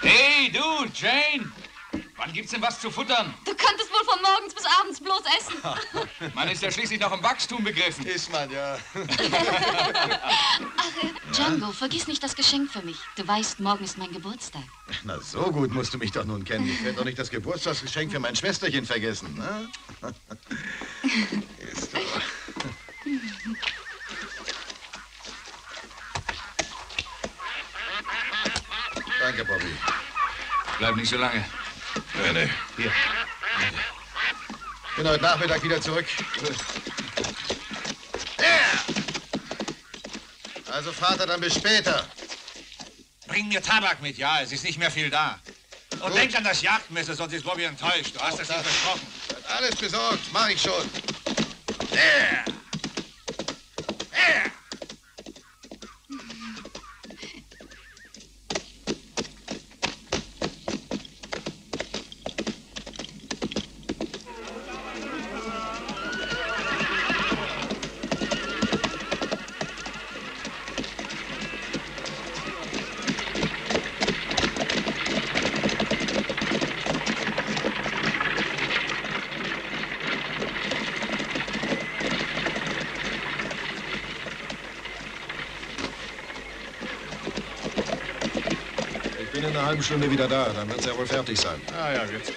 Hey, du, Jane! Wann gibt's denn was zu futtern? Du könntest wohl von morgens bis abends bloß essen. Man ist ja schließlich noch im Wachstum begriffen. Ist man, ja. Ach, Django, vergiss nicht das Geschenk für mich. Du weißt, morgen ist mein Geburtstag. Na, so gut musst du mich doch nun kennen. Ich werde doch nicht das Geburtstagsgeschenk für mein Schwesterchen vergessen, ne? Ist doch... Danke, Bobby. Bleib nicht so lange. Nee. Hier. Bin heute Nachmittag wieder zurück. Also, Vater, dann bis später. Bring mir Tabak mit, ja, es ist nicht mehr viel da. Und Gut. denk an das Jagdmesser, sonst ist Bobby enttäuscht. Du hast es ihm versprochen. Wird alles besorgt, mach ich schon. Ich bin in einer halben Stunde wieder da. Dann wird es ja wohl fertig sein. Ah ja, wird's.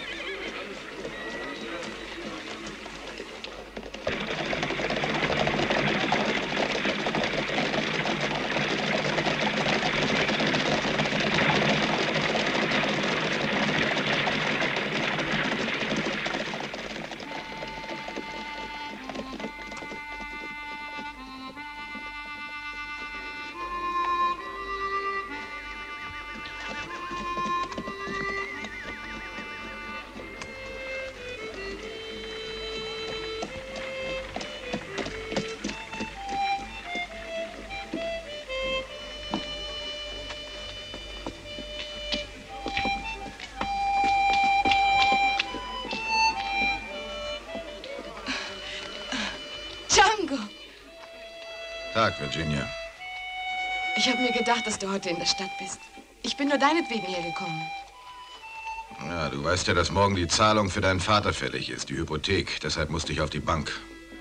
Django! Tag, Virginia. Ich habe mir gedacht, dass du heute in der Stadt bist. Ich bin nur deinetwegen hergekommen. Ja, du weißt ja, dass morgen die Zahlung für deinen Vater fällig ist, die Hypothek. Deshalb musste ich auf die Bank.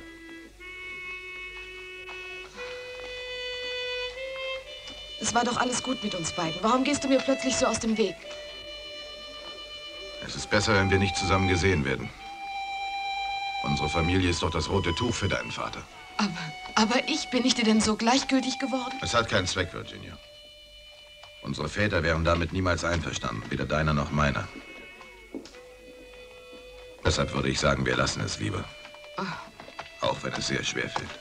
Es war doch alles gut mit uns beiden. Warum gehst du mir plötzlich so aus dem Weg? Es ist besser, wenn wir nicht zusammen gesehen werden. Unsere Familie ist doch das rote Tuch für deinen Vater. Aber bin ich dir denn so gleichgültig geworden? Es hat keinen Zweck, Virginia. Unsere Väter wären damit niemals einverstanden, weder deiner noch meiner. Deshalb würde ich sagen, wir lassen es lieber. Auch wenn es sehr schwer fällt.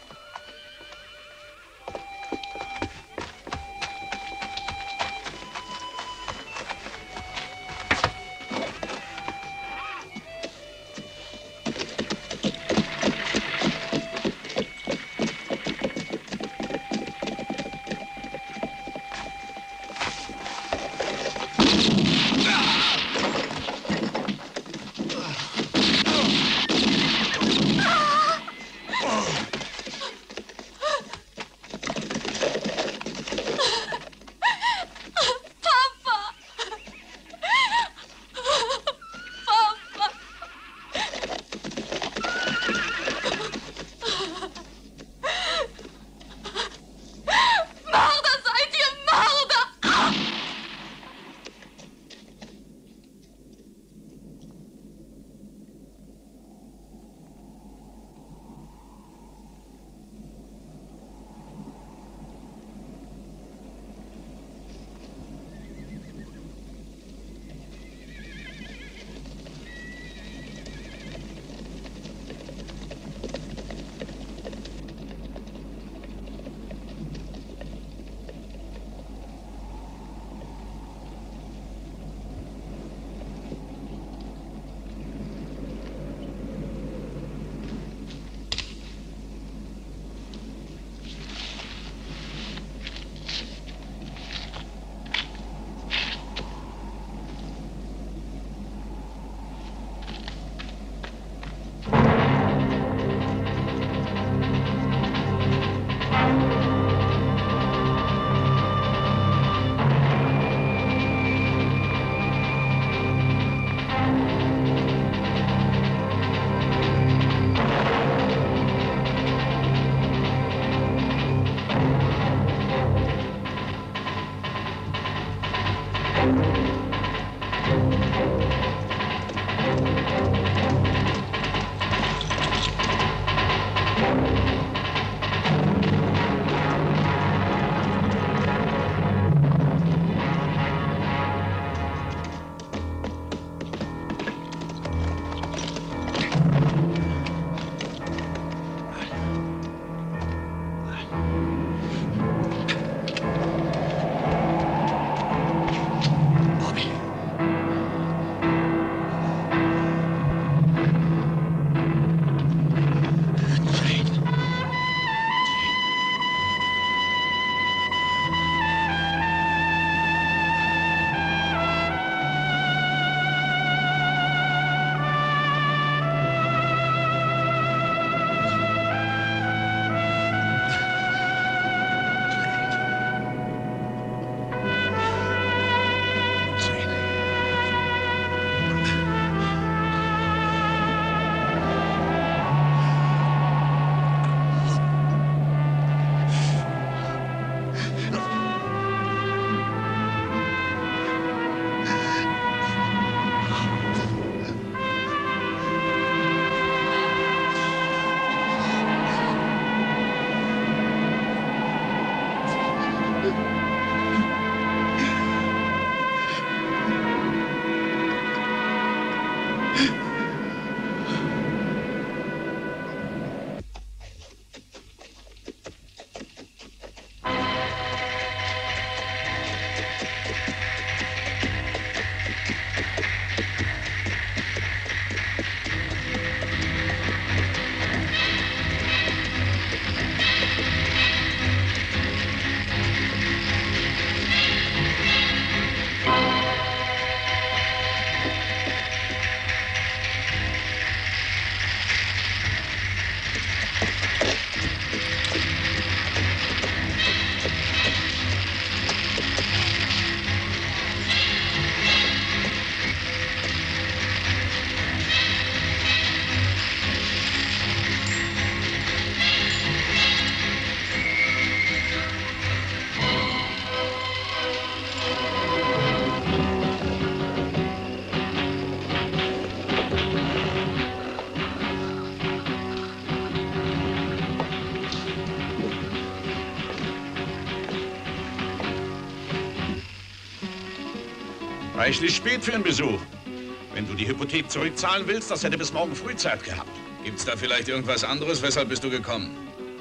Reichlich spät für einen Besuch. Wenn du die Hypothek zurückzahlen willst, das hätte bis morgen früh Zeit gehabt. Gibt's da vielleicht irgendwas anderes? Weshalb bist du gekommen?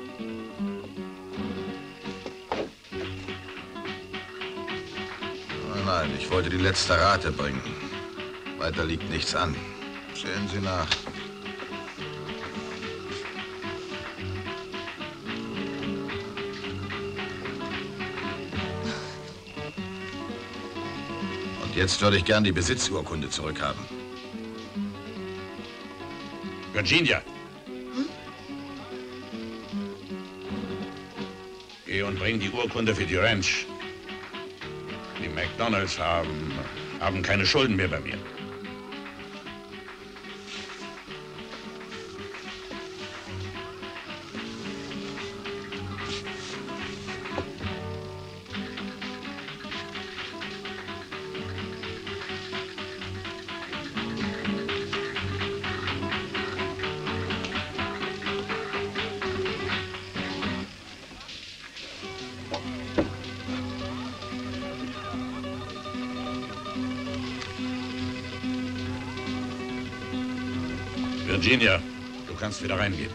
Oh nein, ich wollte die letzte Rate bringen. Weiter liegt nichts an. Sehen Sie nach. Und jetzt würde ich gern die Besitzurkunde zurückhaben. Virginia. Geh und bring die Urkunde für die Ranch. Die McDonalds haben keine Schulden mehr bei mir. Virginia, du kannst wieder reingehen.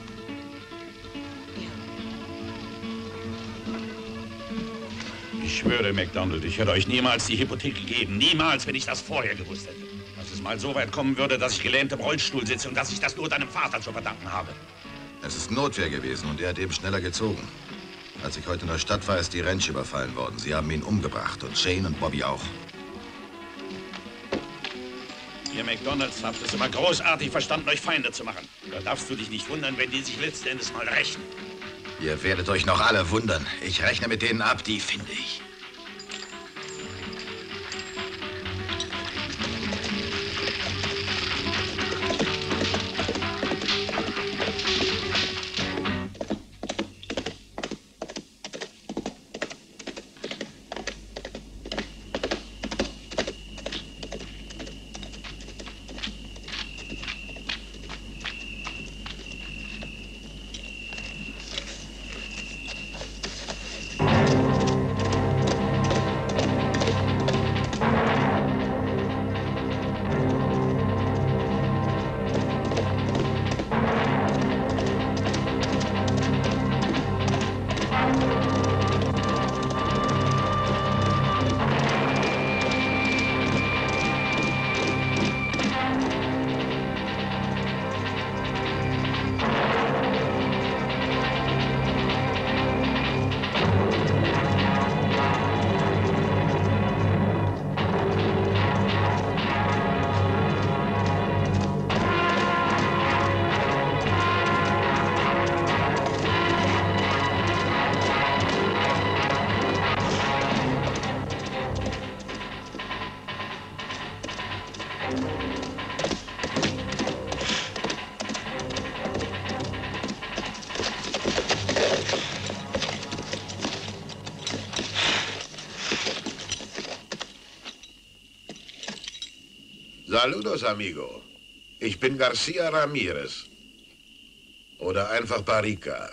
Ich schwöre, McDonald, ich hätte euch niemals die Hypothek gegeben. Niemals, wenn ich das vorher gewusst hätte. Dass es mal so weit kommen würde, dass ich gelähmt im Rollstuhl sitze und dass ich das nur deinem Vater zu verdanken habe. Es ist Notwehr gewesen und er hat eben schneller gezogen. Als ich heute in der Stadt war, ist die Ranch überfallen worden. Sie haben ihn umgebracht und Shane und Bobby auch. Ihr McDonalds habt es immer großartig verstanden, euch Feinde zu machen. Da darfst du dich nicht wundern, wenn die sich letzten Endes mal rächen. Ihr werdet euch noch alle wundern. Ich rechne mit denen ab, die finde ich. Saludos, amigo. Ich bin Garcia Ramirez. Oder einfach Barrica.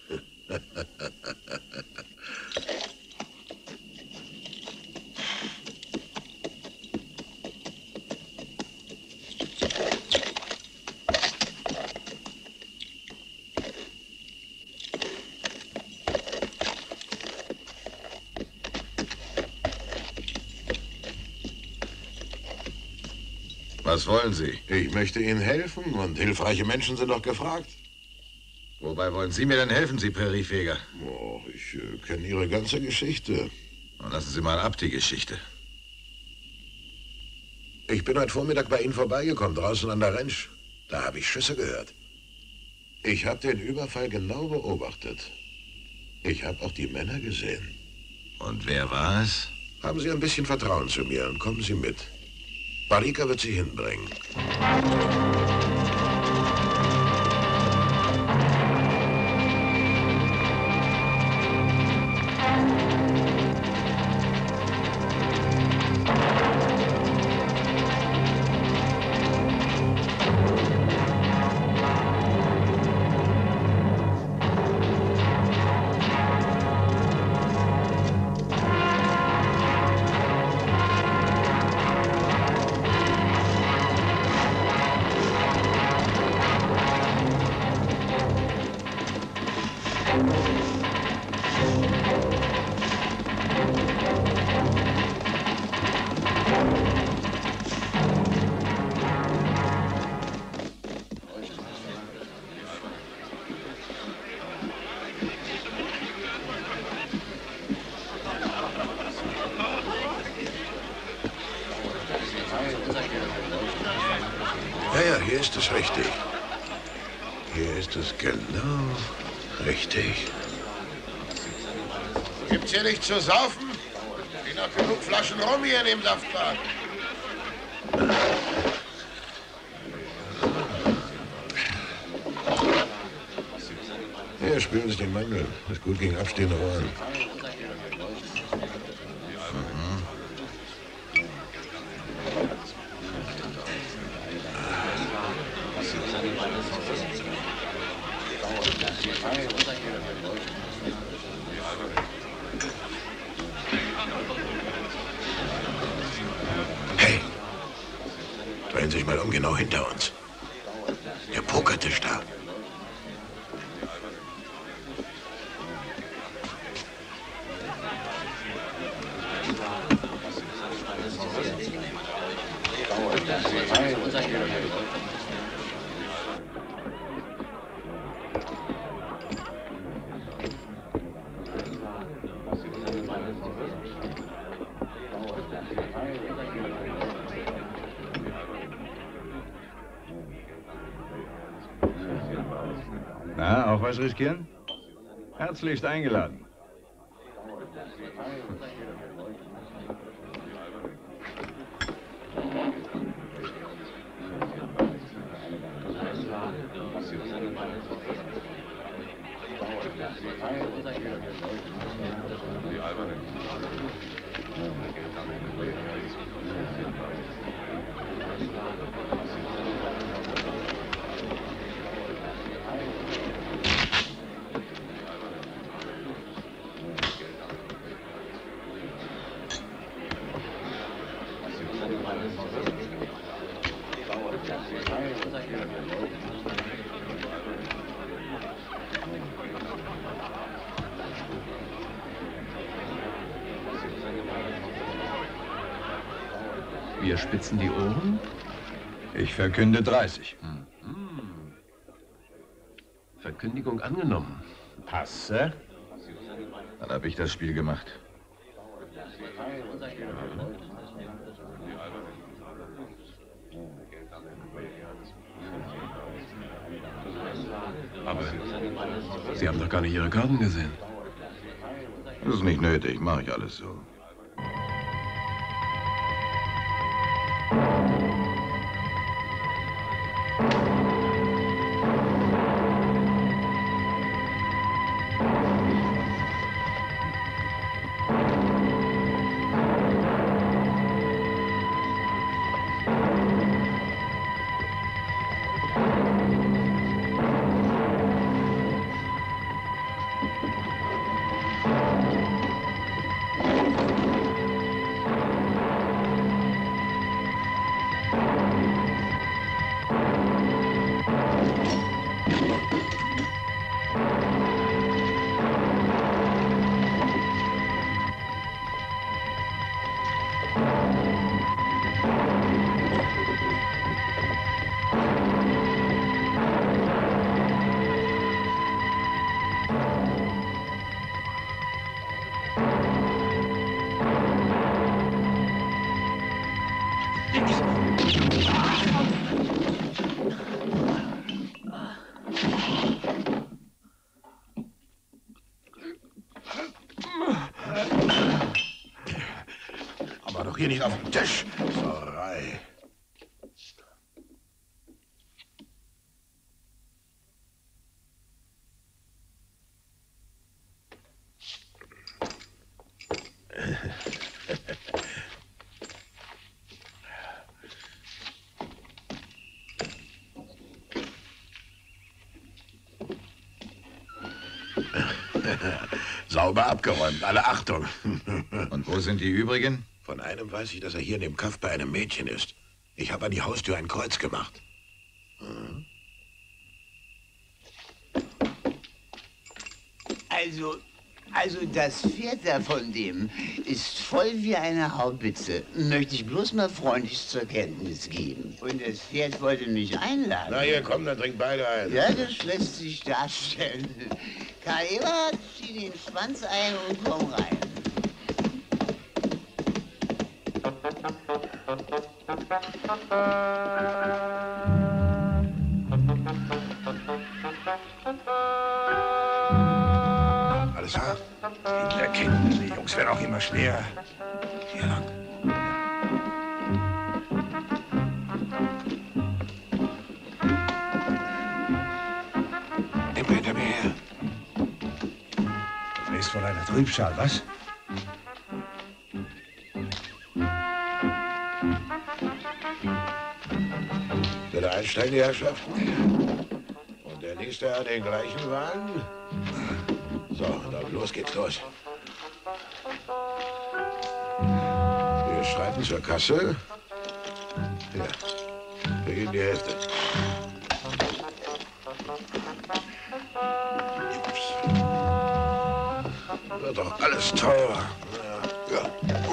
Was wollen Sie? Ich möchte Ihnen helfen und hilfreiche Menschen sind doch gefragt. Wobei wollen Sie mir denn helfen, Sie Präriefeger? Oh, ich kenne Ihre ganze Geschichte. Und lassen Sie mal ab, die Geschichte. Ich bin heute Vormittag bei Ihnen vorbeigekommen, draußen an der Ranch. Da habe ich Schüsse gehört. Ich habe den Überfall genau beobachtet. Ich habe auch die Männer gesehen. Und wer war es? Haben Sie ein bisschen Vertrauen zu mir und kommen Sie mit. Barrica wird Sie hinbringen. ist es richtig. Hier ist es genau richtig. Gibt's hier nichts zu saufen? Sind noch genug Flaschen rum hier in dem Saftbad. Hier, spülen sich den Mandel. Ist gut gegen abstehende Ohren. Hey, drehen Sie sich mal um, genau hinter uns. Der Pokertisch da. Na, auch was riskieren? Herzlichst eingeladen. Wir spitzen die Ohren? Ich verkünde 30. Verkündigung angenommen. Passe. Dann habe ich das Spiel gemacht. Aber Sie haben doch gar nicht Ihre Karten gesehen. Das ist nicht nötig, mache ich alles so. Aber doch hier nicht auf dem Tisch. Sauerei. Sauber abgeräumt, alle Achtung. Und wo sind die übrigen? Von einem weiß ich, dass er hier in dem Kaff bei einem Mädchen ist. Ich habe an die Haustür ein Kreuz gemacht. Also das Pferd da von dem ist voll wie eine Haubitze. Möchte ich bloß mal freundlich zur Kenntnis geben. Und das Pferd wollte mich einladen. Na hier, komm, dann trink beide ein. Ja, das lässt sich darstellen. Karl Eberhard, zieh den Schwanz ein und komm rein. Die Jungs werden auch immer schwerer. Hier lang. Immer hinter mir her. Du bläst von einer Trübsal, was? Bitte einsteigen, die Herrschaften. Und der nächste hat den gleichen Wagen. So, dann los geht's los. Wir schreiten zur Kasse. Ja, wir geben die Hälfte. Wird doch alles teurer. Ja.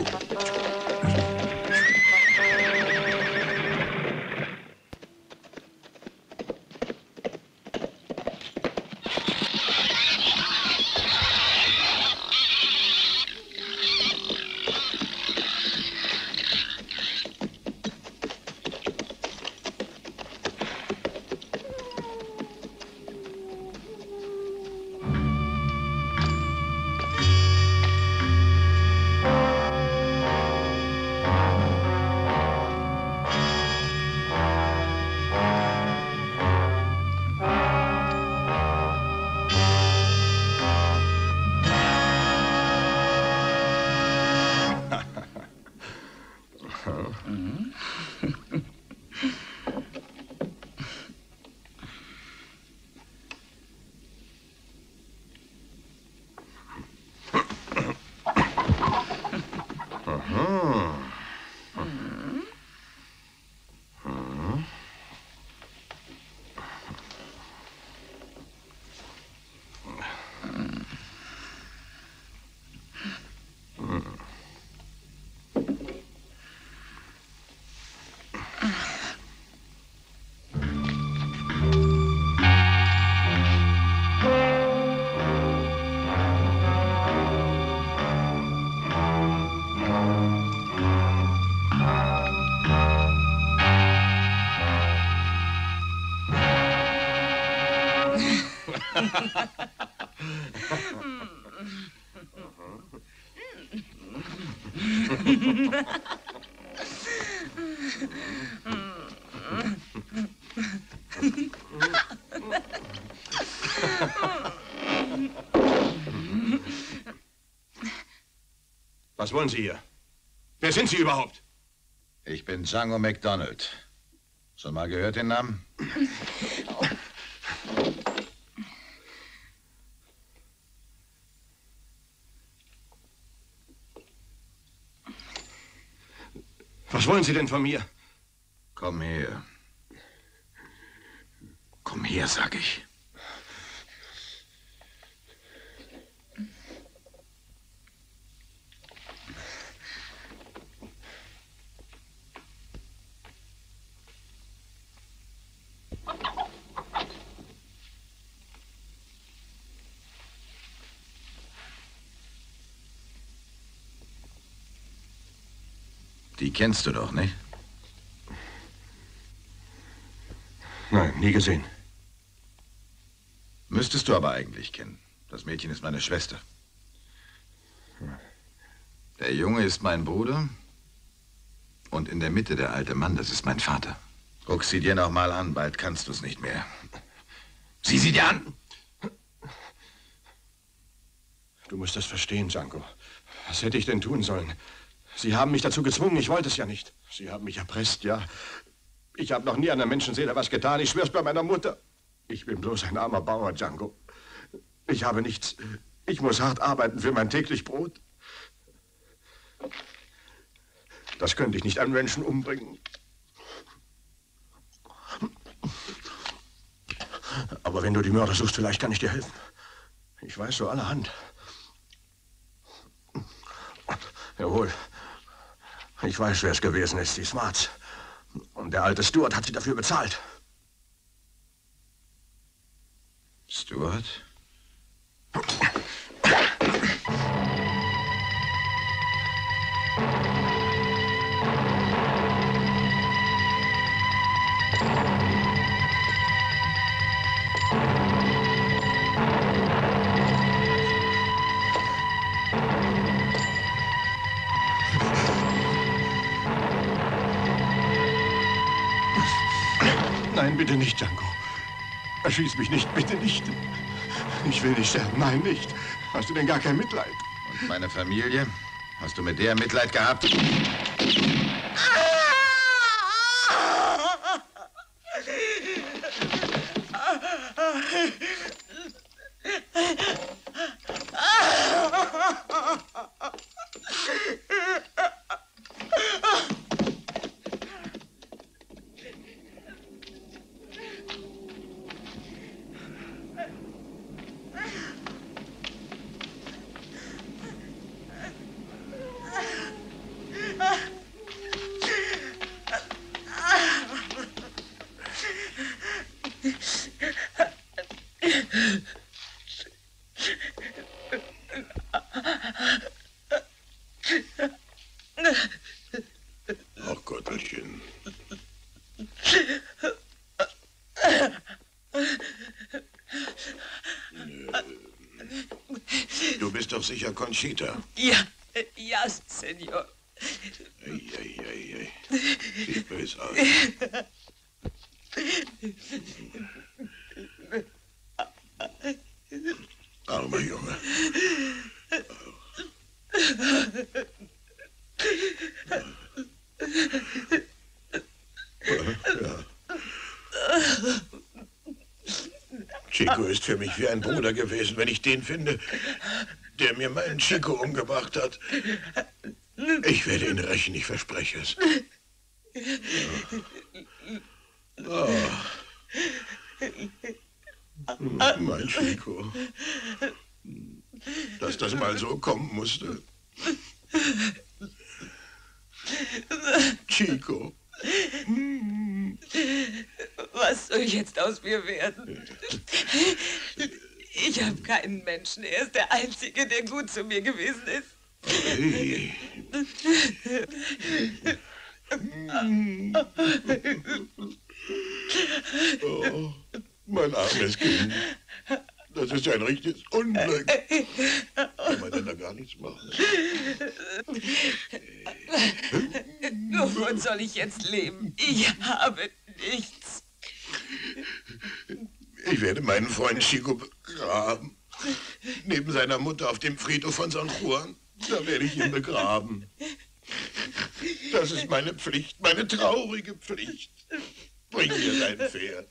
Was wollen Sie hier? Wer sind Sie überhaupt? Ich bin Django MacDonald. Schon mal gehört den Namen? Was wollen Sie denn von mir? Komm her. Komm her, sag ich. Die kennst du doch, nicht? Nein, nie gesehen. Müsstest du aber eigentlich kennen. Das Mädchen ist meine Schwester. Der Junge ist mein Bruder. Und in der Mitte der alte Mann, das ist mein Vater. Guck sie dir noch mal an, bald kannst du es nicht mehr. Sieh sie dir an! Du musst das verstehen, Django. Was hätte ich denn tun sollen? Sie haben mich dazu gezwungen, ich wollte es ja nicht. Sie haben mich erpresst, ja. Ich habe noch nie einer Menschenseele was getan. Ich schwör's bei meiner Mutter. Ich bin bloß ein armer Bauer, Django. Ich habe nichts. Ich muss hart arbeiten für mein täglich Brot. Das könnte ich nicht an Menschen umbringen. Aber wenn du die Mörder suchst, vielleicht kann ich dir helfen. Ich weiß so allerhand. Jawohl. Ich weiß, wer es gewesen ist, die Smarts. Und der alte Stuart hat sie dafür bezahlt. Stuart? Nein, bitte nicht, Django. Erschieß mich nicht, bitte nicht. Ich will nicht sterben, nein, nicht. Hast du denn gar kein Mitleid? Und meine Familie? Hast du mit der Mitleid gehabt? Ach Gottelchen. Du bist doch sicher Conchita. Ja, ja, Senor. Ei. Sieht böse aus. Armer Junge. Ja. Chico ist für mich wie ein Bruder gewesen, wenn ich den finde, der mir meinen Chico umgebracht hat. Ich werde ihn rächen, ich verspreche es. Ja. Oh. Mein Chico. Dass das mal so kommen musste. Chico. Was soll jetzt aus mir werden? Ich habe keinen Menschen. Er ist der Einzige, der gut zu mir gewesen ist. Hey. Oh, mein armes Kind. Das ist ein richtiges Unglück. Kann man denn da gar nichts machen? Wovon soll ich jetzt leben? Ich habe nichts. Ich werde meinen Freund Chico begraben. Neben seiner Mutter auf dem Friedhof von San Juan. Da werde ich ihn begraben. Das ist meine Pflicht, meine traurige Pflicht. Bring mir dein Pferd.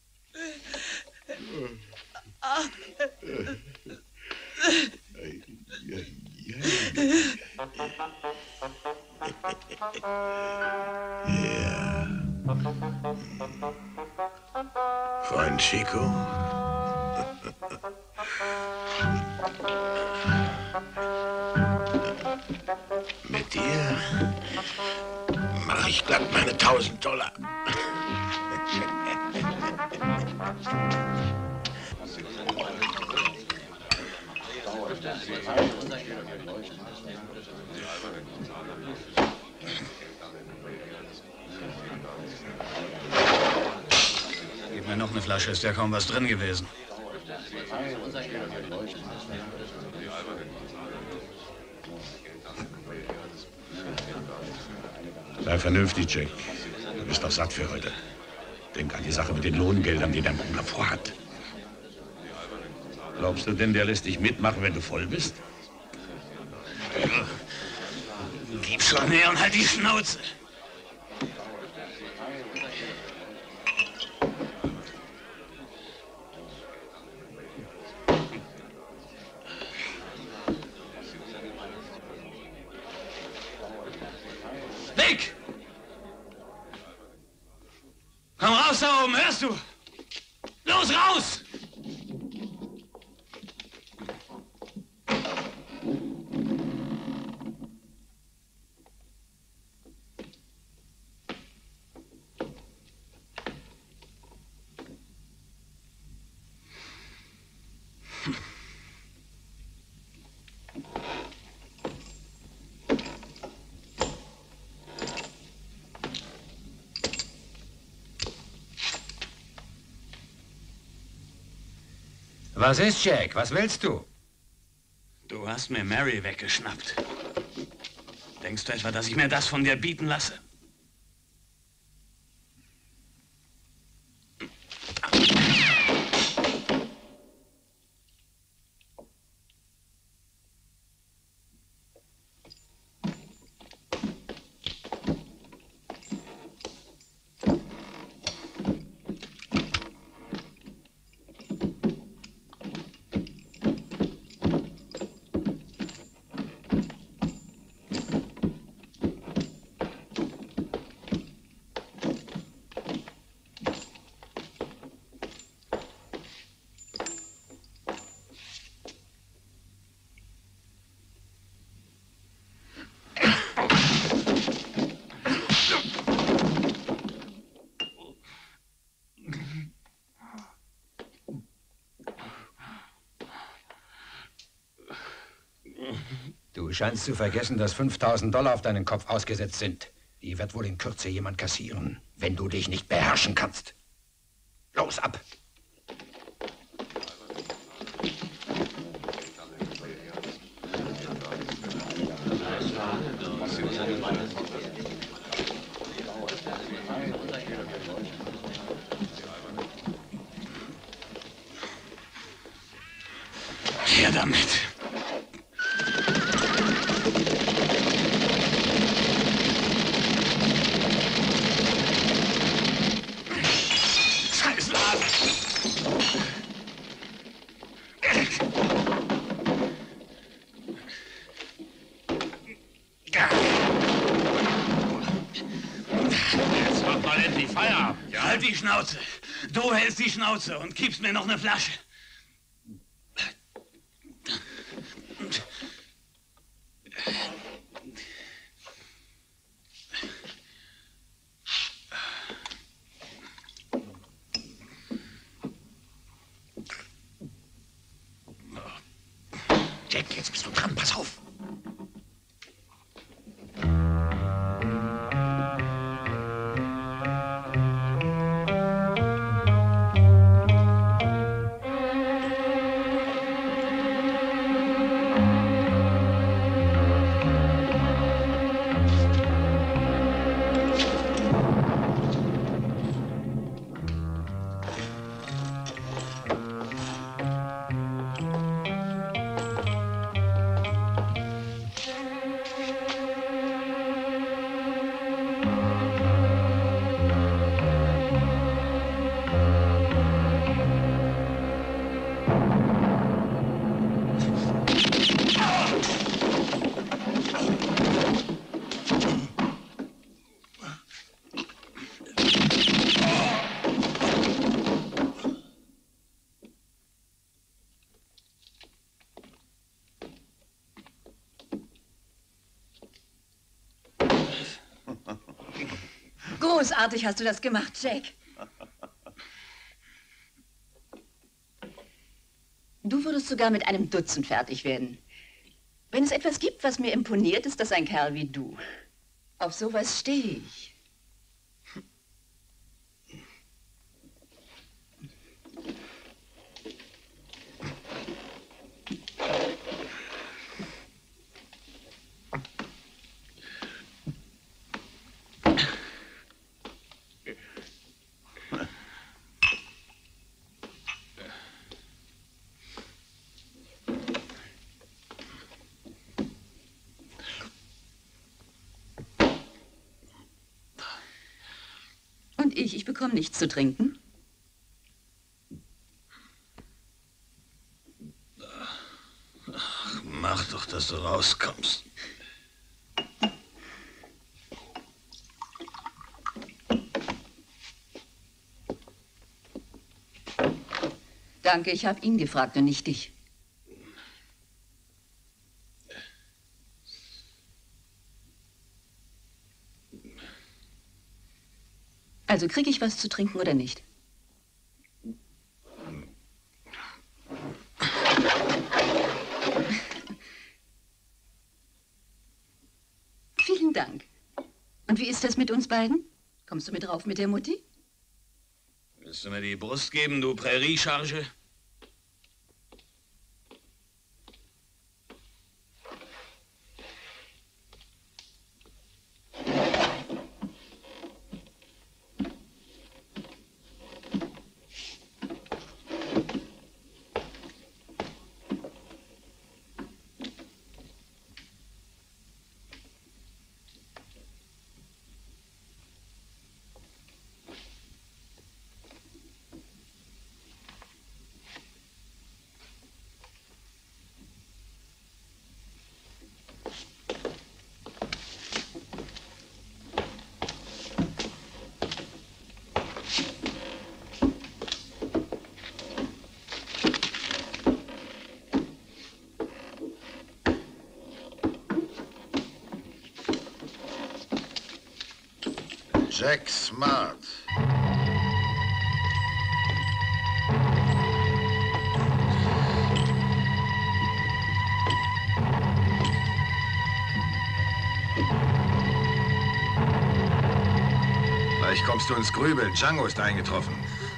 Ja. Freund Chico. Mit dir mache ich glatt meine $1000. Gib mir noch eine Flasche, ist ja kaum was drin gewesen. Sei vernünftig, Jack. Du bist doch satt für heute. Denk an die Sache mit den Lohngeldern, die dein Bruder vorhat. Glaubst du denn, der lässt dich mitmachen, wenn du voll bist? Gib schon her und halt die Schnauze. Weg! Komm raus da oben, hörst du? Los, raus! Was ist, Jack? Was willst du? Du hast mir Mary weggeschnappt. Denkst du etwa, dass ich mir das von dir bieten lasse? Du scheinst zu vergessen, dass $5.000 auf deinen Kopf ausgesetzt sind. Die wird wohl in Kürze jemand kassieren, wenn du dich nicht beherrschen kannst. Los, ab! Her damit. Jetzt mach mal endlich Feierabend. Ja, halt die Schnauze. Du hältst die Schnauze und gibst mir noch eine Flasche. Jack, jetzt bist du dran, pass auf. Großartig hast du das gemacht, Jack. Du würdest sogar mit einem Dutzend fertig werden. Wenn es etwas gibt, was mir imponiert, ist das ein Kerl wie du. Auf sowas stehe ich. Und ich bekomme nichts zu trinken. Ach, mach doch, dass du rauskommst. Danke, ich habe ihn gefragt und nicht dich. Also kriege ich was zu trinken oder nicht? Vielen Dank. Und wie ist das mit uns beiden? Kommst du mit rauf mit der Mutti? Willst du mir die Brust geben, du Präriecharge? Jack Smart. Vielleicht kommst du ins Grübeln. Django ist eingetroffen.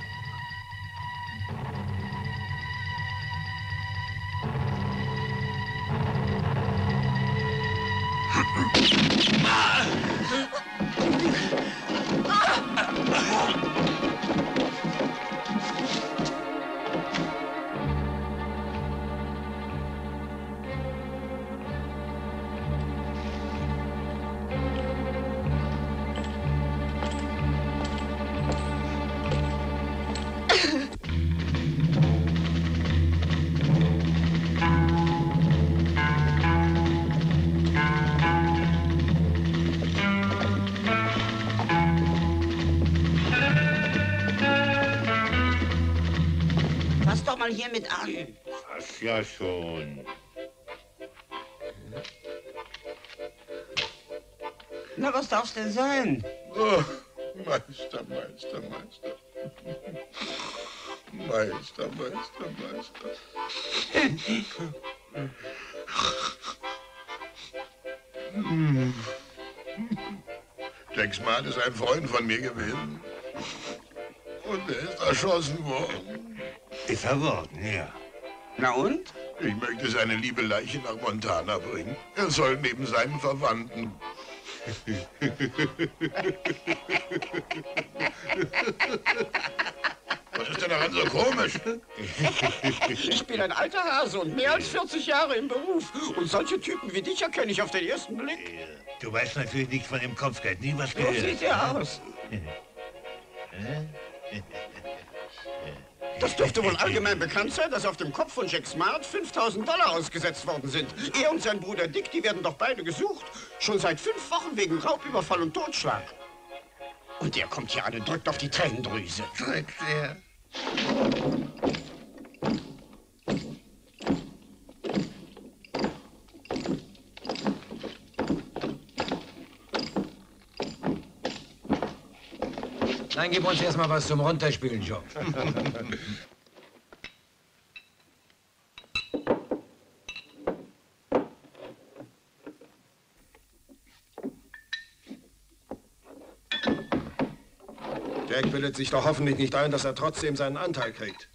Fass doch mal hier mit an. Fass ja schon. Na, was darf's denn sein? Oh, Meister, Meister, Meister. Meister, Meister, Meister. Jack Smart ist ein Freund von mir gewesen. Und er ist erschossen worden. Ist er worden, ja. Na und? Ich möchte seine liebe Leiche nach Montana bringen. Er soll neben seinen Verwandten. Was ist denn daran so komisch? Ich bin ein alter Hase und mehr als 40 Jahre im Beruf. Und solche Typen wie dich erkenne ich auf den ersten Blick. Du weißt natürlich nichts von dem Kopfgeld, nie was So gehört. sieht er aus. Das dürfte wohl allgemein bekannt sein, dass auf dem Kopf von Jack Smart $5.000 ausgesetzt worden sind. Er und sein Bruder Dick, die werden doch beide gesucht. Schon seit 5 Wochen wegen Raubüberfall und Totschlag. Und der kommt hier an und drückt auf die Tränendrüse. Drückt er? Dann gib uns erstmal was zum Runterspülen, Joe. Jack bildet sich doch hoffentlich nicht ein, dass er trotzdem seinen Anteil kriegt.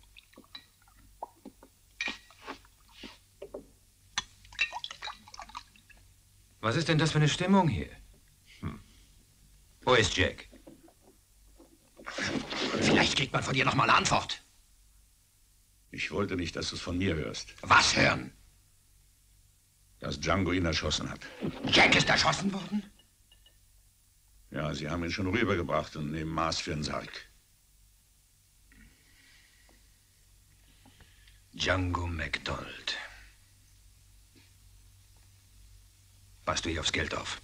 Was ist denn das für eine Stimmung hier? Wo ist Jack? Vielleicht kriegt man von dir noch mal eine Antwort. Ich wollte nicht, dass du es von mir hörst. Was hören? Dass Django ihn erschossen hat. Jack ist erschossen worden? Ja, sie haben ihn schon rübergebracht und nehmen Maß für den Sarg. Django MacDonald. Passt du hier aufs Geld auf?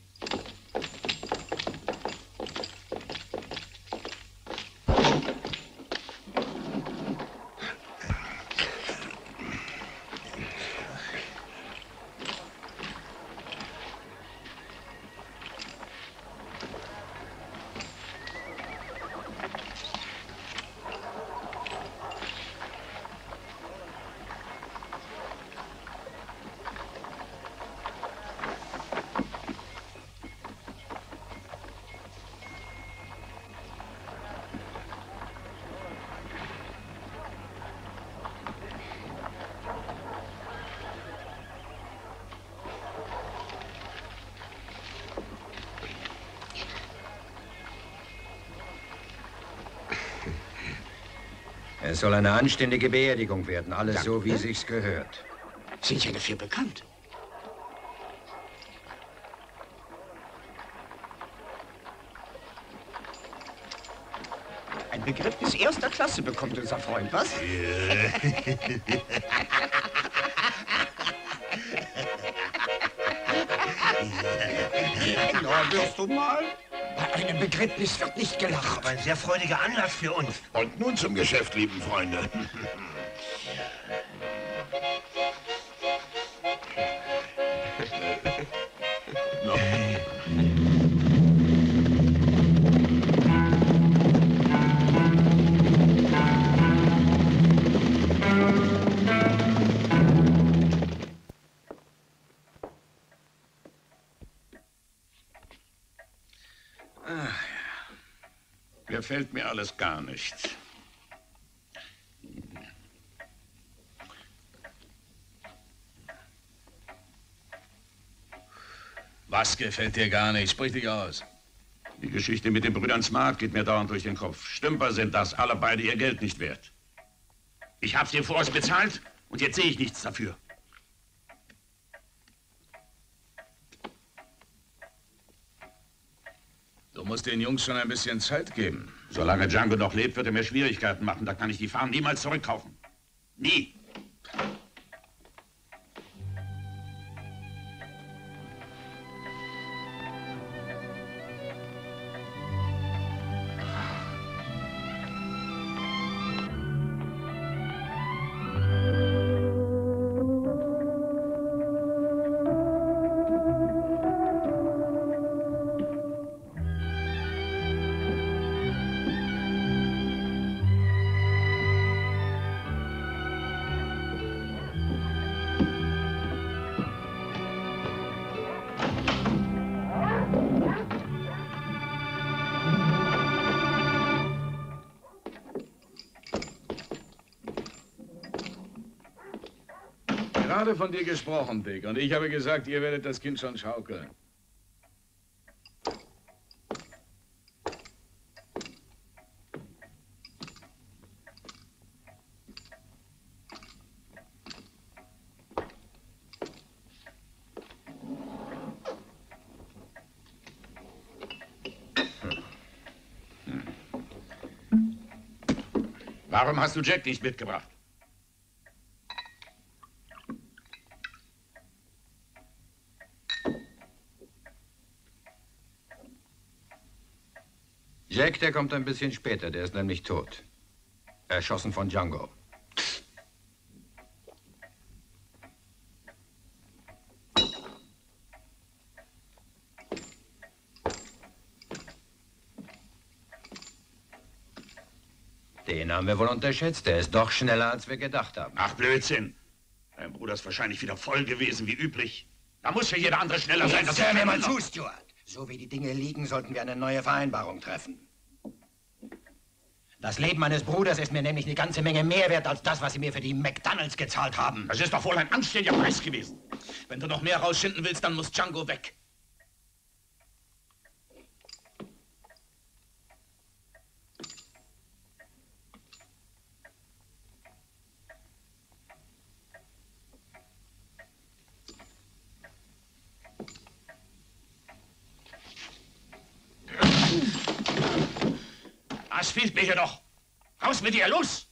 Es soll eine anständige Beerdigung werden, alles so, wie sich's gehört. Sind ja dafür bekannt. Ein Begräbnis erster Klasse bekommt unser Freund, was? Na, wirst du mal? Bei einem Begräbnis wird nicht gelacht. Aber ein sehr freudiger Anlass für uns. Und nun zum Geschäft, lieben Freunde. Gefällt mir alles gar nicht. Was gefällt dir gar nicht? Sprich dich aus. Die Geschichte mit den Brüdern Smart geht mir dauernd durch den Kopf. Stümper sind das, alle beide ihr Geld nicht wert. Ich hab's dir vorher bezahlt und jetzt sehe ich nichts dafür. Du musst den Jungs schon ein bisschen Zeit geben. Solange Django noch lebt, wird er mir Schwierigkeiten machen. Da kann ich die Farm niemals zurückkaufen. Nie. Gerade von dir gesprochen, Dick. Und ich habe gesagt, ihr werdet das Kind schon schaukeln. Warum hast du Jack nicht mitgebracht? Jack, der kommt ein bisschen später. Der ist nämlich tot. Erschossen von Django. Den haben wir wohl unterschätzt. Der ist doch schneller, als wir gedacht haben. Ach, Blödsinn. Dein Bruder ist wahrscheinlich wieder voll gewesen, wie üblich. Da muss ja jeder andere schneller sein. Jetzt hör mir mal zu, Stuart. So wie die Dinge liegen, sollten wir eine neue Vereinbarung treffen. Das Leben meines Bruders ist mir nämlich eine ganze Menge mehr wert als das, was Sie mir für die McDonalds gezahlt haben. Das ist doch wohl ein anständiger Preis gewesen. Wenn du noch mehr rausschinden willst, dann muss Django weg. Was fehlt mir hier noch? Raus mit dir, los!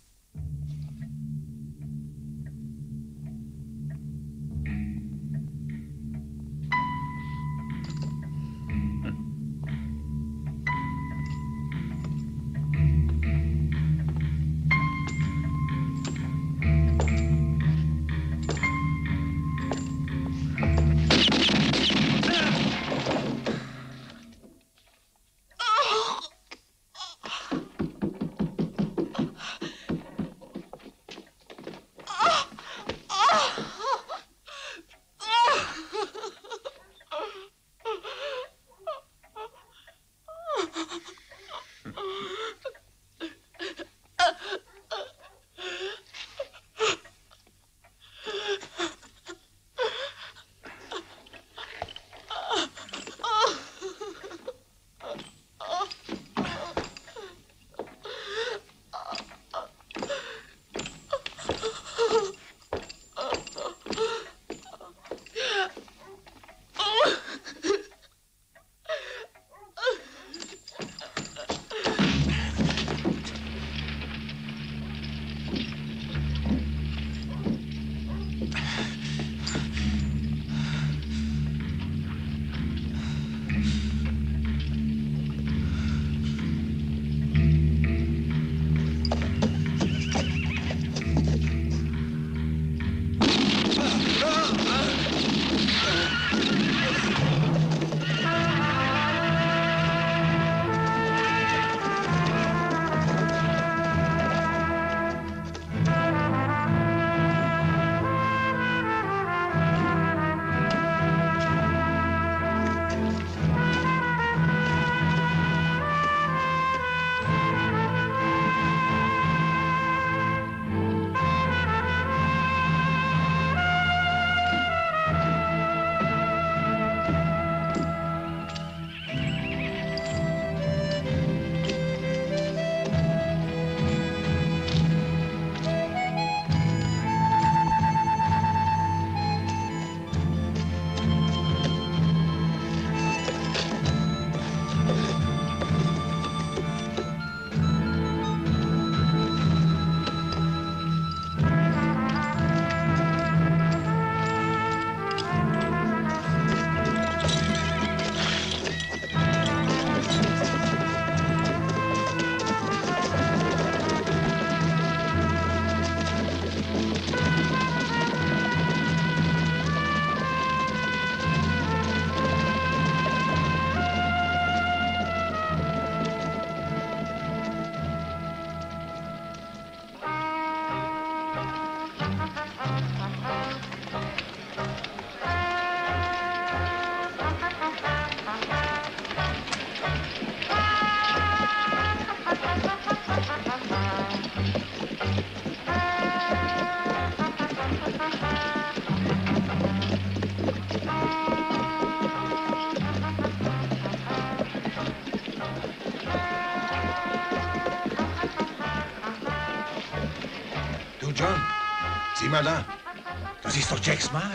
mal da. Das ist doch Jack Smart.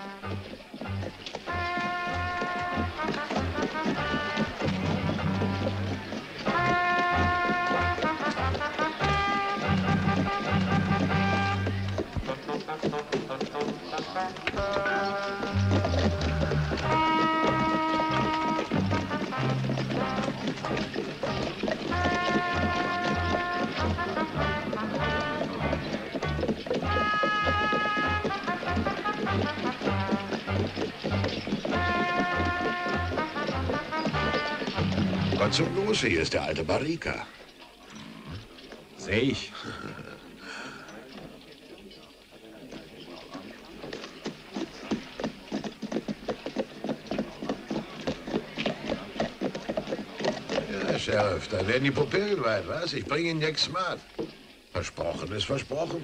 Gott zum Gruße, hier ist der alte Barrica. Seh ich. Ja, Sheriff, da werden die Pupillen weit, was? Ich bringe Ihnen Jack Smart. Versprochen ist versprochen.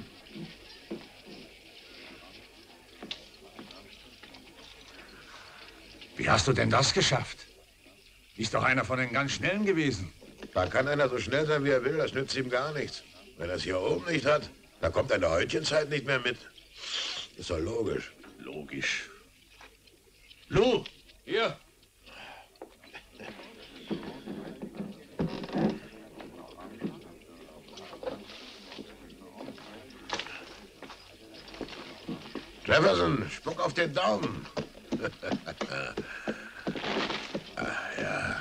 Wie hast du denn das geschafft? Ist doch einer von den ganz Schnellen gewesen. Da kann einer so schnell sein, wie er will. Das nützt ihm gar nichts. Wenn er es hier oben nicht hat, dann kommt er in der Häutchenzeit nicht mehr mit. Ist doch logisch. Logisch. Lou! Hier. Jefferson, spuck auf den Daumen. Ach ja.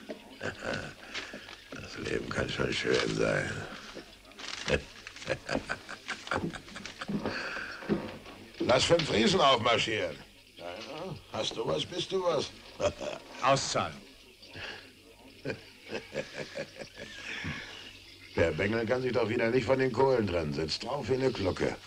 Das Leben kann schon schön sein. Lass 5 Riesen aufmarschieren. Ja, hast du was, bist du was. Auszahlen. Der Bengel kann sich doch wieder nicht von den Kohlen trennen. Sitzt drauf wie eine Glucke.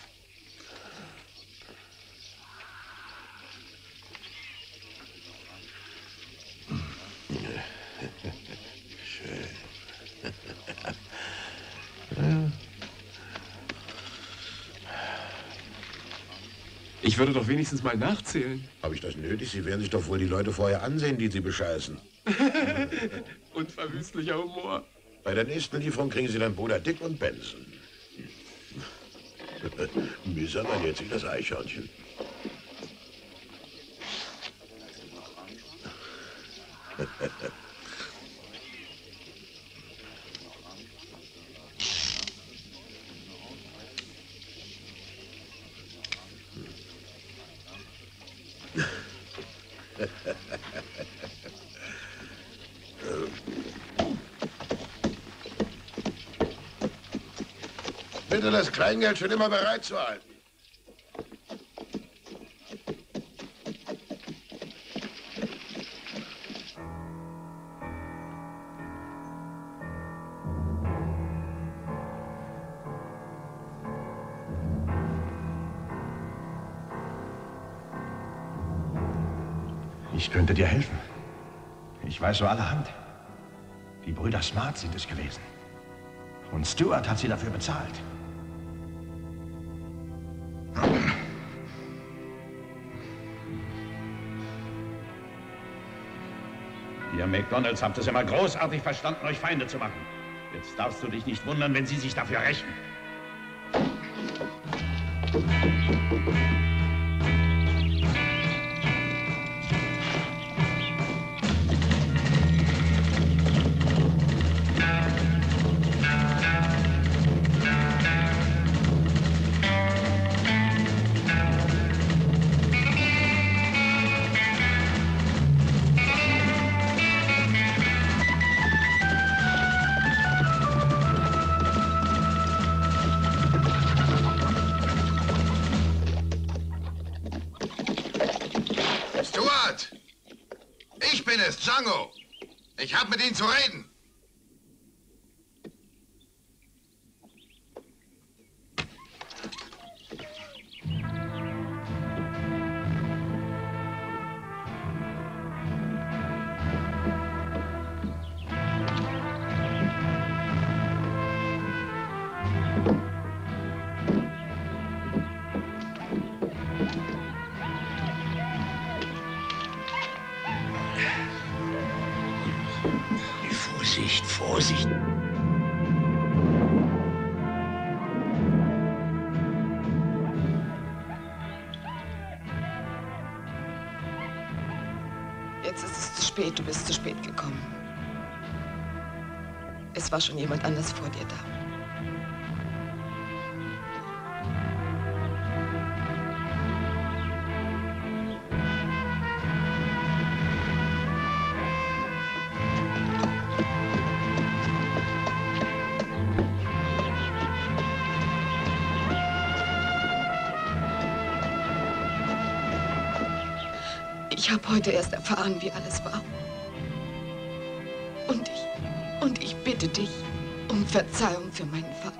Ich würde doch wenigstens mal nachzählen. Habe ich das nötig? Sie werden sich doch wohl die Leute vorher ansehen, die Sie bescheißen. Unverwüstlicher Humor. Bei der nächsten Lieferung kriegen Sie dann Bruder Dick und Benson. Mühsam ernährt sich das Eichhörnchen. Bitte das Kleingeld schon immer bereit zu halten. Ich könnte dir helfen. Ich weiß so allerhand. Die Brüder Smart sind es gewesen. Und Stewart hat sie dafür bezahlt. Ihr McDonalds habt es immer großartig verstanden, euch Feinde zu machen. Jetzt darfst du dich nicht wundern, wenn sie sich dafür rächen. Stewart! Ich bin es, Django. Ich habe mit Ihnen zu reden. Vorsicht, Vorsicht. Jetzt ist es zu spät. Du bist zu spät gekommen. Es war schon jemand anders vor dir da. Ich habe heute erst erfahren, wie alles war. Und ich bitte dich um Verzeihung für meinen Vater.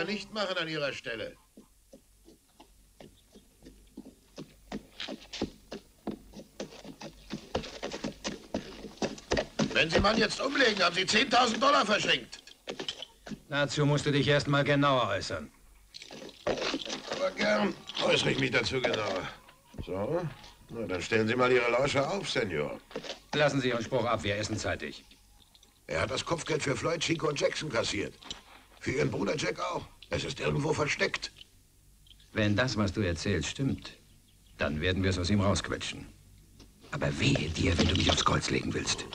lieber nicht machen an Ihrer Stelle. Wenn Sie Mann jetzt umlegen, haben Sie 10.000 Dollar verschenkt. Dazu musst du dich erst mal genauer äußern. Aber gern äußere ich mich dazu genauer. So, na, dann stellen Sie mal Ihre Lauscher auf, Senor. Lassen Sie Ihren Spruch ab, wir essen zeitig. Er hat das Kopfgeld für Floyd, Chico und Jackson kassiert. Für Ihren Bruder Jack auch. Es ist irgendwo versteckt. Wenn das, was du erzählst, stimmt, dann werden wir es aus ihm rausquetschen. Aber wehe dir, wenn du mich aufs Kreuz legen willst.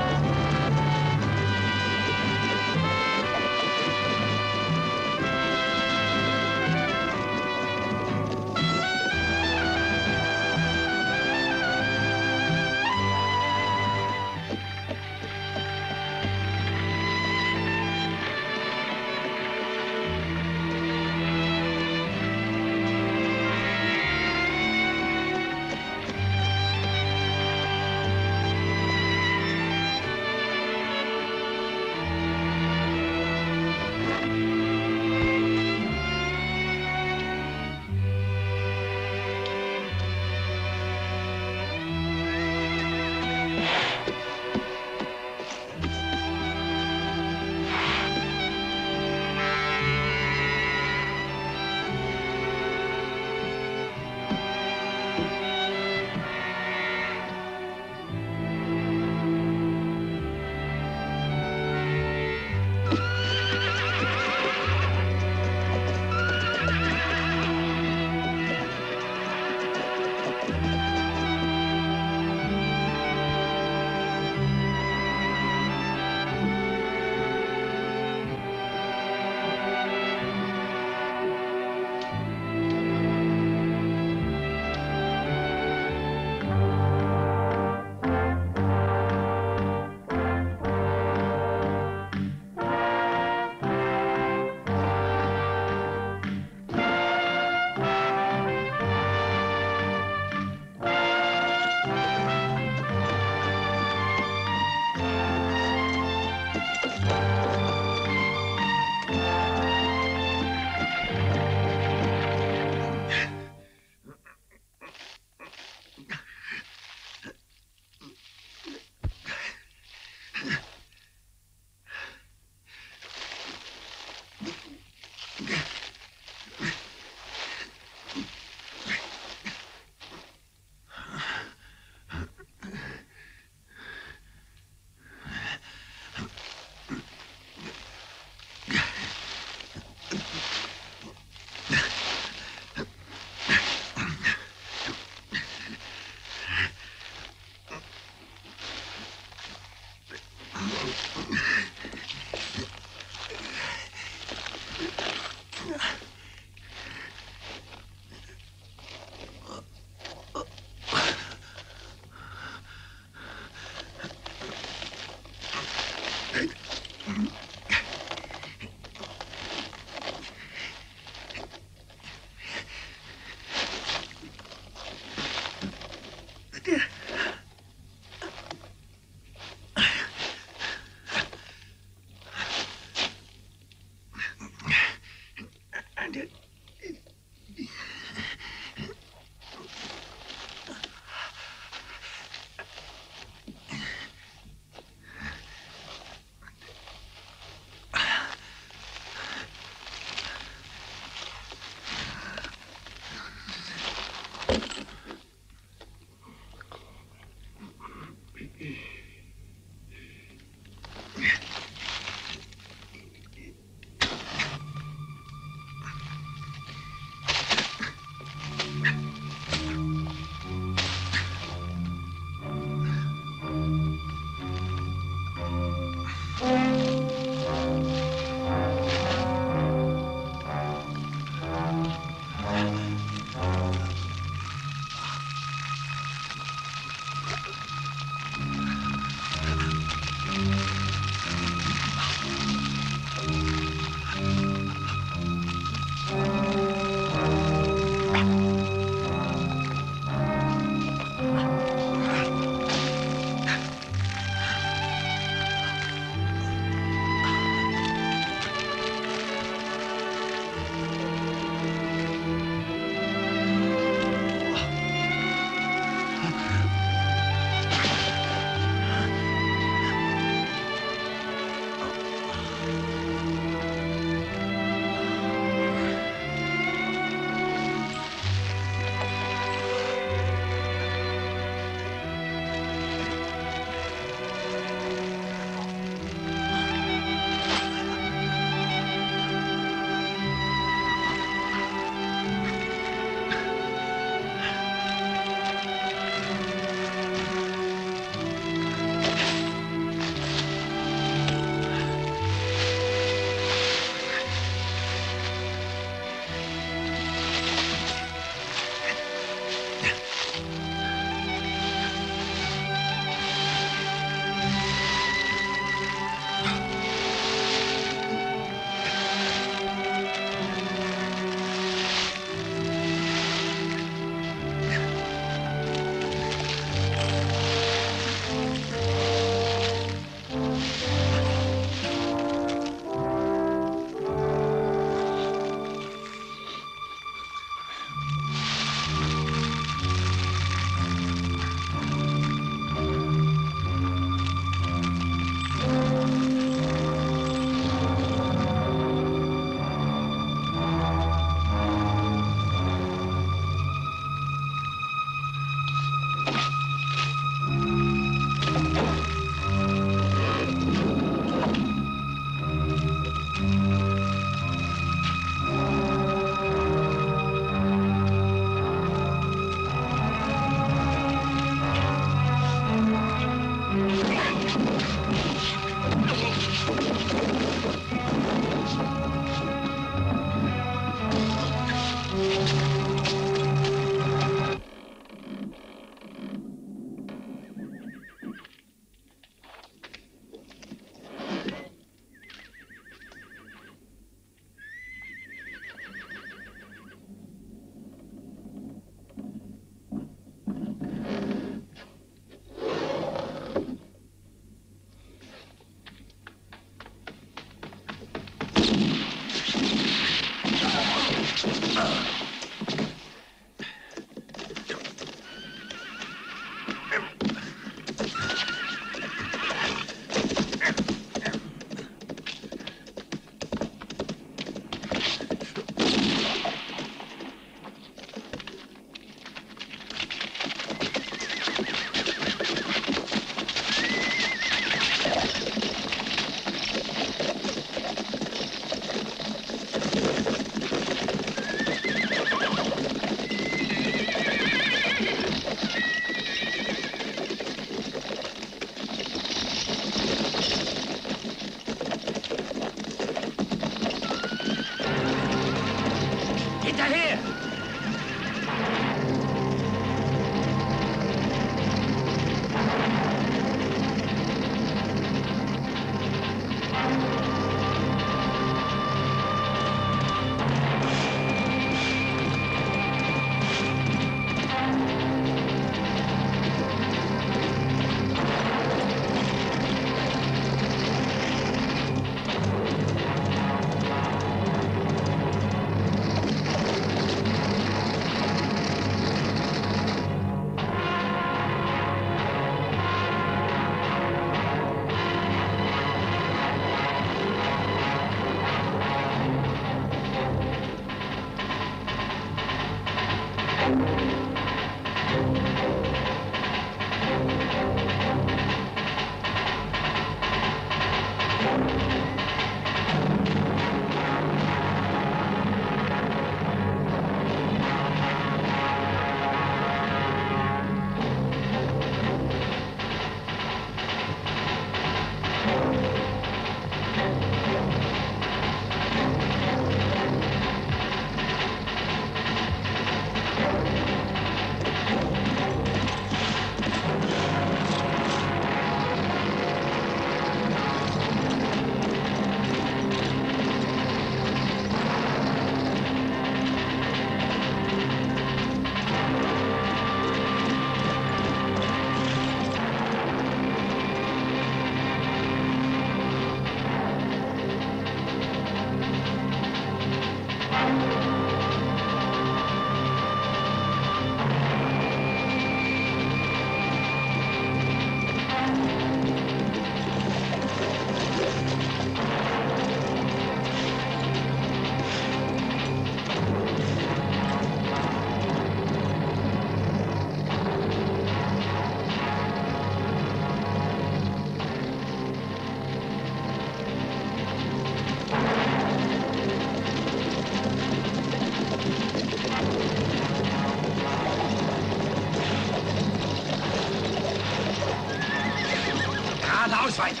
Geradeaus weiter.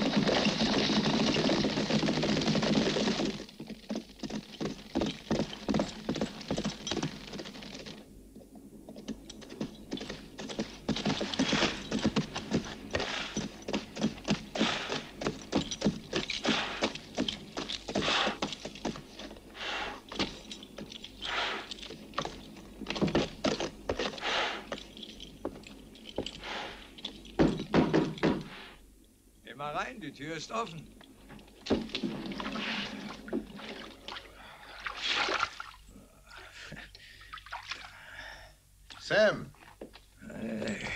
Mal rein, die Tür ist offen. Sam! Hey.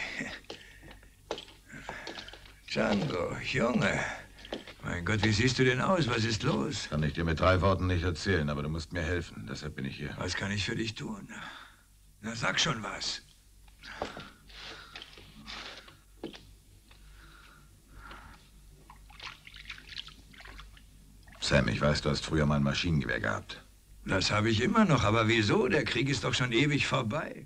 Django, Junge. Mein Gott, wie siehst du denn aus? Was ist los? Kann ich dir mit 3 Worten nicht erzählen, aber du musst mir helfen. Deshalb bin ich hier. Was kann ich für dich tun? Na, sag schon was. Sam, ich weiß, du hast früher mal ein Maschinengewehr gehabt. Das habe ich immer noch, aber wieso? Der Krieg ist doch schon ewig vorbei.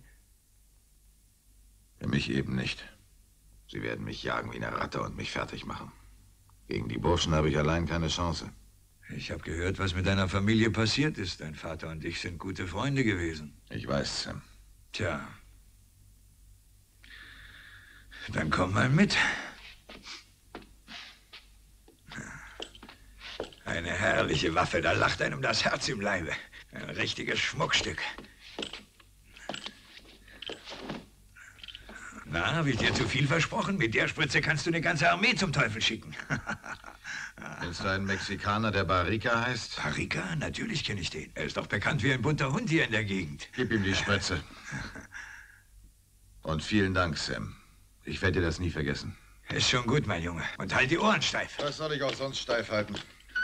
Für mich eben nicht. Sie werden mich jagen wie eine Ratte und mich fertig machen. Gegen die Burschen habe ich allein keine Chance. Ich habe gehört, was mit deiner Familie passiert ist. Dein Vater und ich sind gute Freunde gewesen. Ich weiß, Sam. Tja. Dann komm mal mit. Eine herrliche Waffe, da lacht einem das Herz im Leibe. Ein richtiges Schmuckstück. Na, habe ich dir zu viel versprochen? Mit der Spritze kannst du eine ganze Armee zum Teufel schicken. Kennst du einen Mexikaner, der Barrica heißt? Barrica? Natürlich kenne ich den. Er ist doch bekannt wie ein bunter Hund hier in der Gegend. Gib ihm die Spritze. Und vielen Dank, Sam. Ich werde dir das nie vergessen. Ist schon gut, mein Junge. Und halt die Ohren steif. Was soll ich auch sonst steif halten?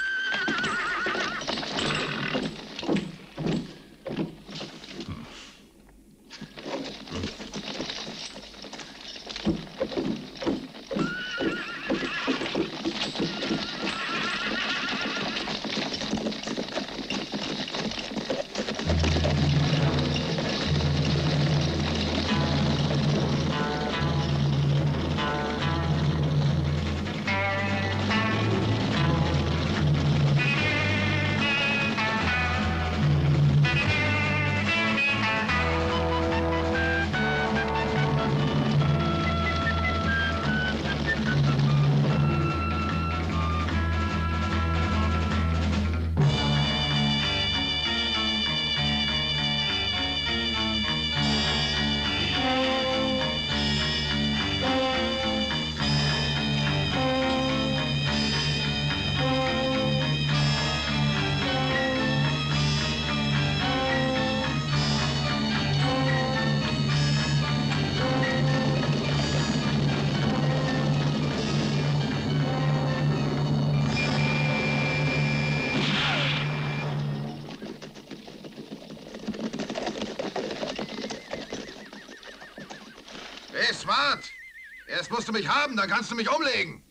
Hey, Smart! Erst musst du mich haben, dann kannst du mich umlegen.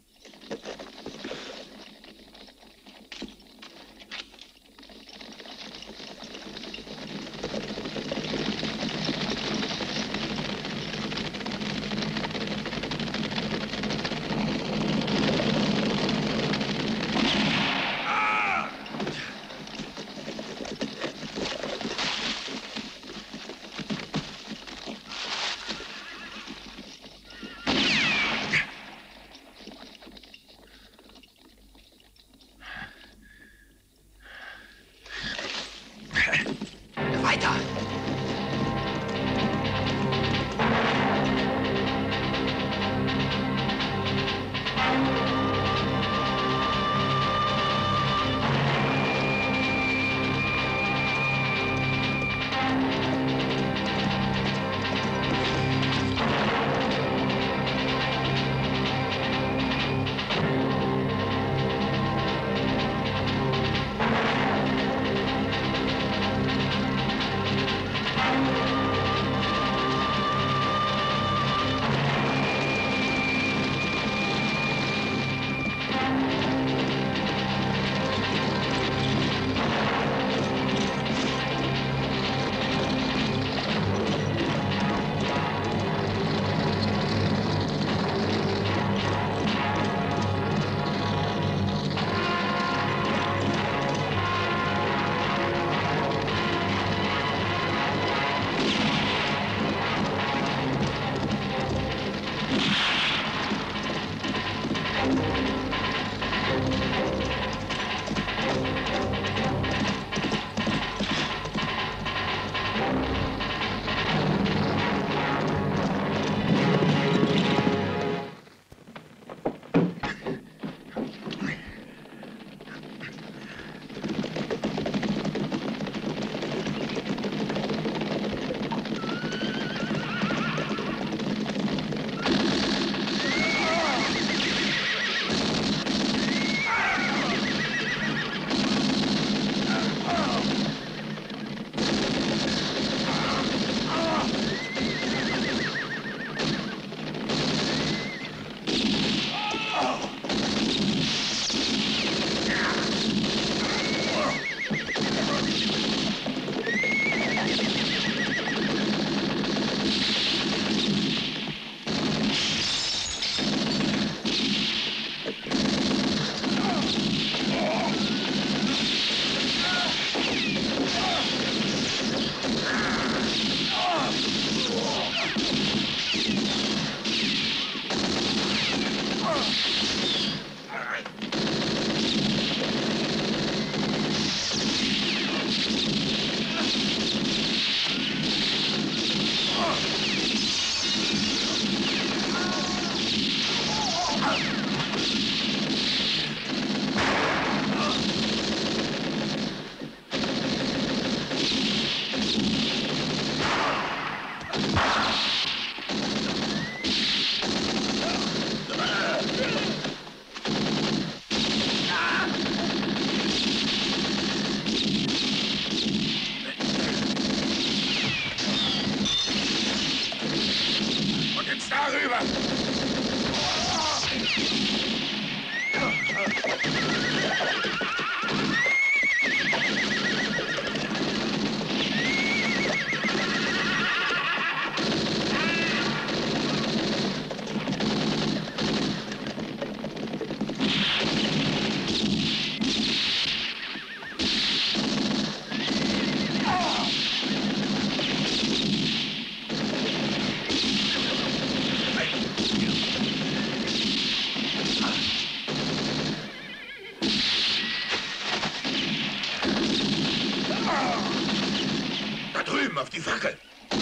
drüben auf die Fackel.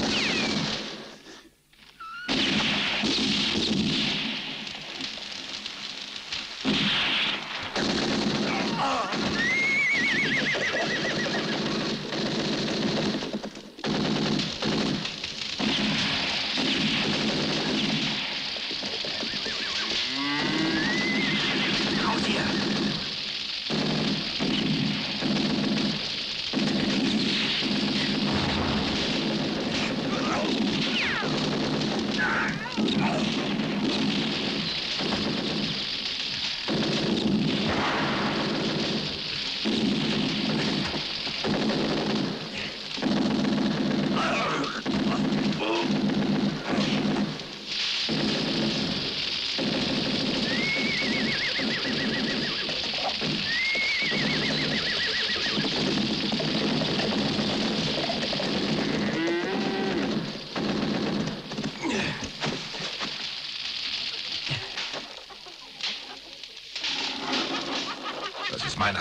Das ist meiner.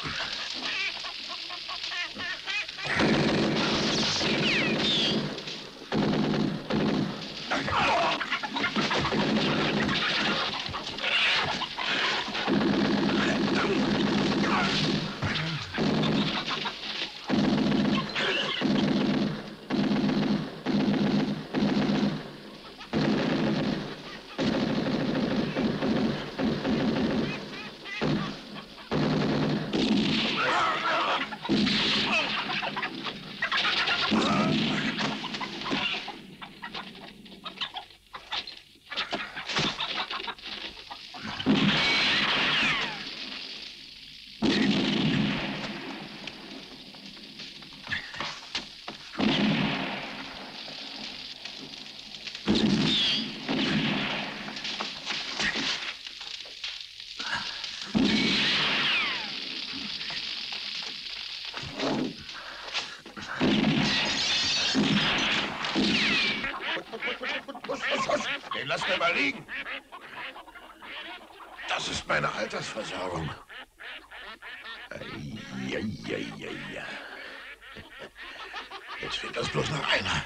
Den lass mir mal liegen. Das ist meine Altersversorgung. Ja. Jetzt fehlt das bloß noch einer.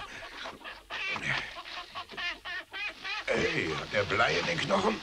Ey, hat der Blei in den Knochen?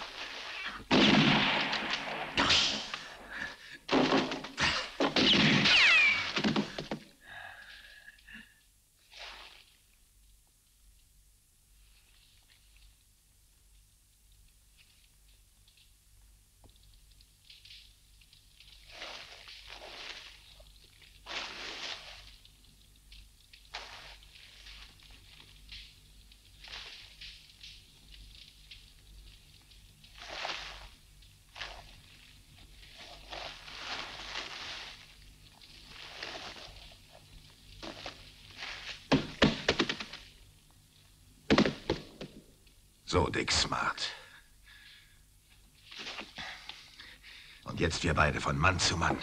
So, Dick Smart. Und jetzt wir beide von Mann zu Mann.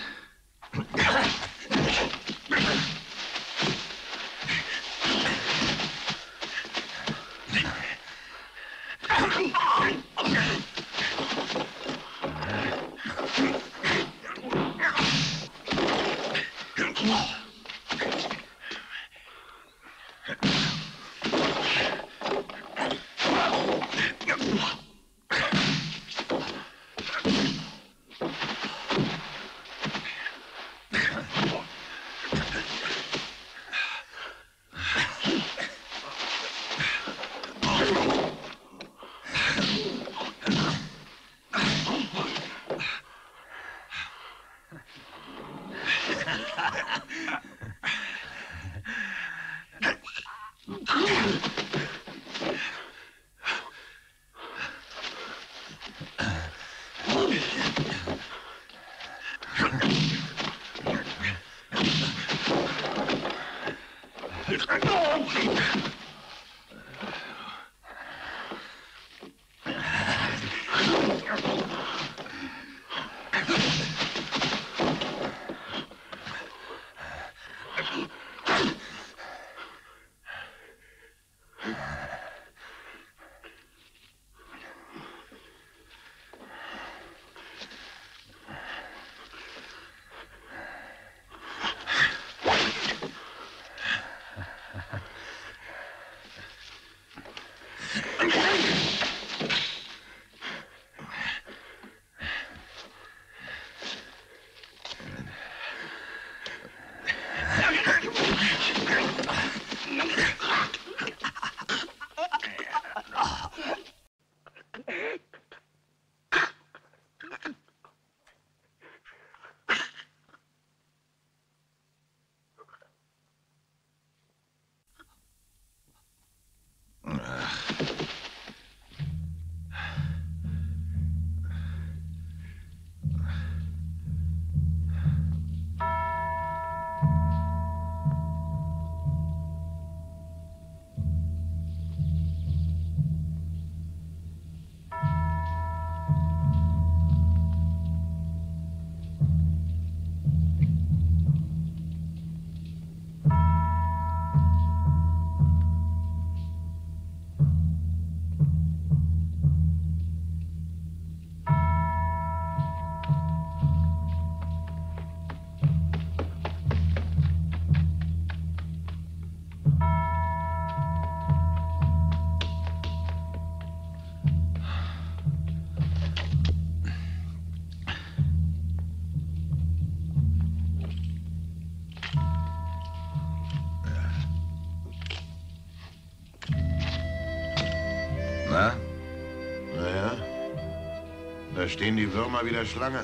Da stehen die Würmer wie der Schlange.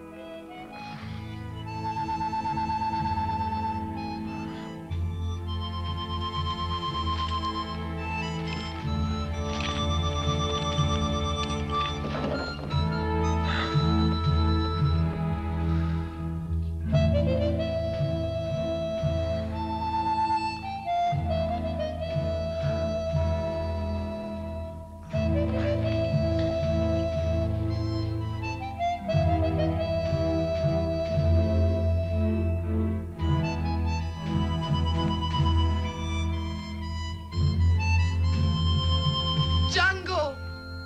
Django!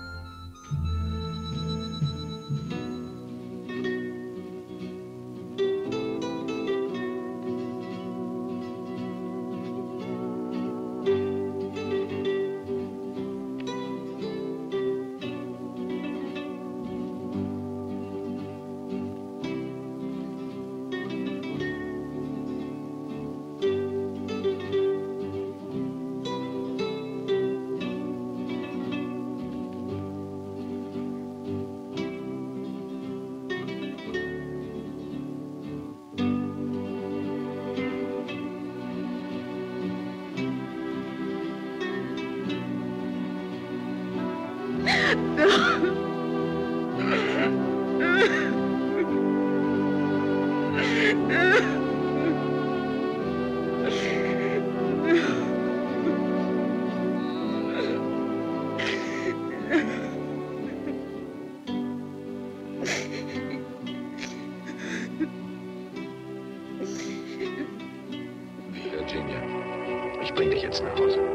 Virginia, ich bring dich jetzt nach Hause.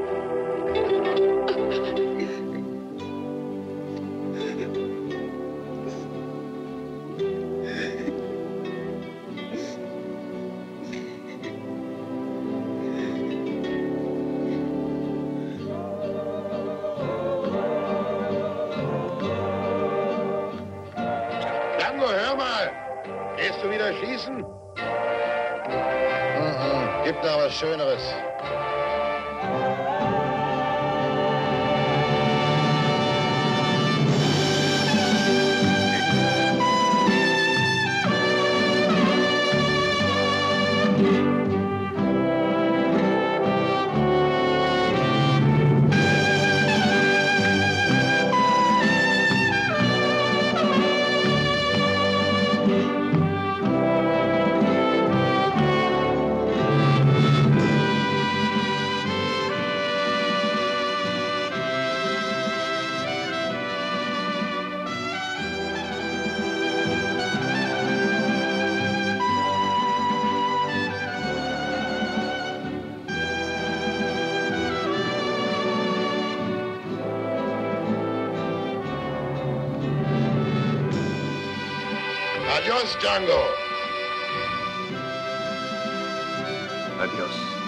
Django, hör mal! Gehst du wieder schießen? Gibt noch was Schöneres. Adios, Django. Adios.